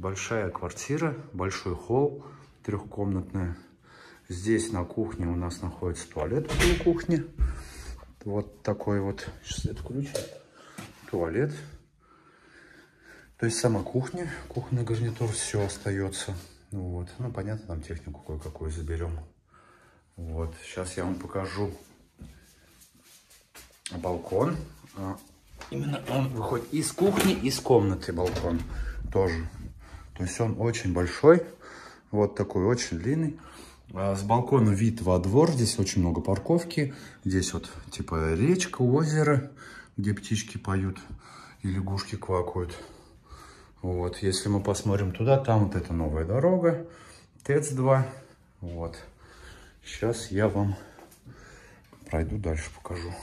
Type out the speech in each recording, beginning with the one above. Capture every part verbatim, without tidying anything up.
большая квартира, большой холл, трехкомнатная. Здесь на кухне у нас находится туалет около кухни. Вот такой вот, сейчас это включу, туалет. То есть сама кухня, кухонный гарнитур, все остается. Вот. Ну, понятно, там технику кое-какую заберем. Вот, сейчас я вам покажу балкон. Именно он выходит из кухни, из комнаты балкон тоже. То есть он очень большой, вот такой очень длинный. С балкона вид во двор, здесь очень много парковки. Здесь вот типа речка, озеро, где птички поют и лягушки квакают. Вот, если мы посмотрим туда, там вот эта новая дорога, ТЭЦ два. Вот, сейчас я вам пройду дальше, покажу.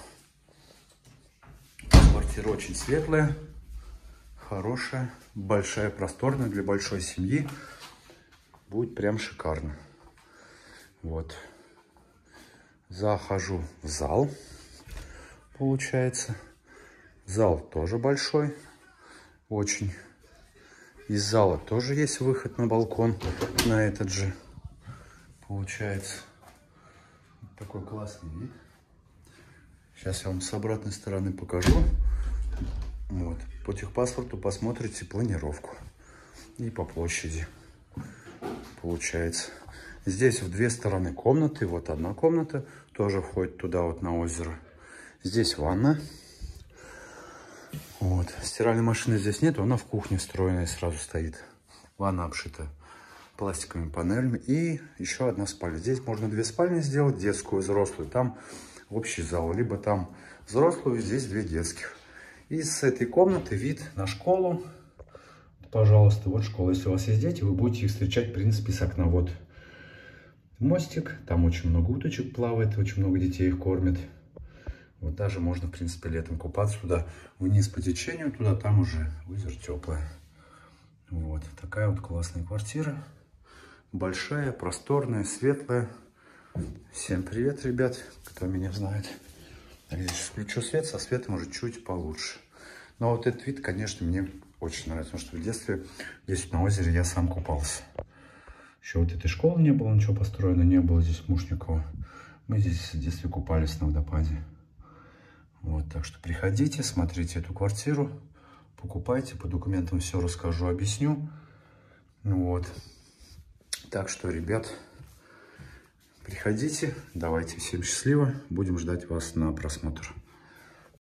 Квартира очень светлая, хорошая, большая, просторная, для большой семьи. Будет прям шикарно. Вот. Захожу в зал, получается. Зал тоже большой, очень. Из зала тоже есть выход на балкон, на этот же, получается. Такой классный вид. Сейчас я вам с обратной стороны покажу. Вот. По техпаспорту посмотрите планировку. И по площади. Получается. Здесь в две стороны комнаты. Вот одна комната. Тоже входит туда вот на озеро. Здесь ванна. Вот. Стиральной машины здесь нет. Она в кухне встроенная сразу стоит. Ванна обшита пластиковыми панелями. И еще одна спальня. Здесь можно две спальни сделать. Детскую, взрослую. Там общий зал, либо там взрослую, здесь две детских. И с этой комнаты вид на школу. Пожалуйста, вот школа. Если у вас есть дети, вы будете их встречать, в принципе, с окна. Вот мостик, там очень много уточек плавает, очень много детей их кормят. Вот даже можно, в принципе, летом купаться туда, вниз по течению, туда, там уже озеро теплое. Вот, такая вот классная квартира. Большая, просторная, светлая. Всем привет, ребят, кто меня знает. Я сейчас включу свет, со светом уже чуть получше. Но вот этот вид, конечно, мне очень нравится, потому что в детстве здесь на озере я сам купался. Еще вот этой школы не было, ничего построено не было здесь в Мушниково. Мы здесь в детстве купались на водопаде. Вот, так что приходите, смотрите эту квартиру, покупайте, по документам все расскажу, объясню. Вот. Так что, ребят, приходите, давайте, всем счастливо, будем ждать вас на просмотр.